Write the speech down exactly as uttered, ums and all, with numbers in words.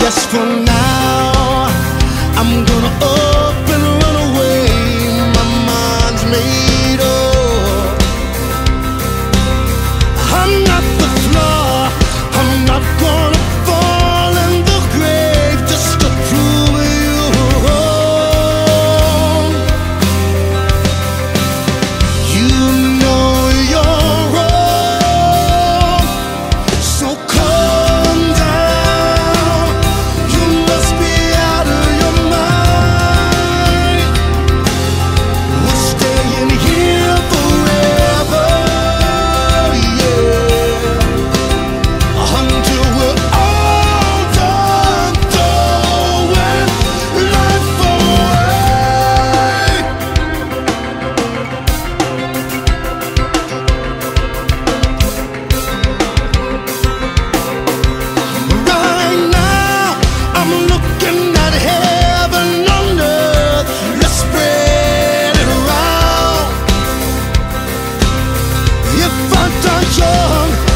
guess for now I'm gonna up and run away. My mind's made up. I'm not the floor, I'm not gonna fall in the grave just to prove you wrong. You know you're wrong, so calm down. You must be out of your mind. We're staying here forever, yeah, until we're all done throwing life away. Right now, I'm looking at heaven on earth. Let's spread it around. If I die young,